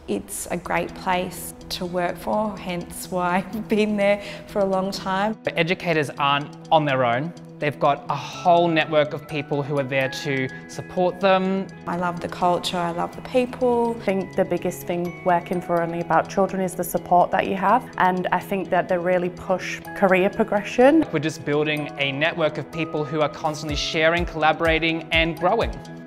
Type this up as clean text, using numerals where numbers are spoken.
It's a great place to work for, hence why I've been there for a long time. But educators aren't on their own. They've got a whole network of people who are there to support them. I love the culture, I love the people. I think the biggest thing working for Only About Children is the support that you have, and I think that they really push career progression. We're just building a network of people who are constantly sharing, collaborating and growing.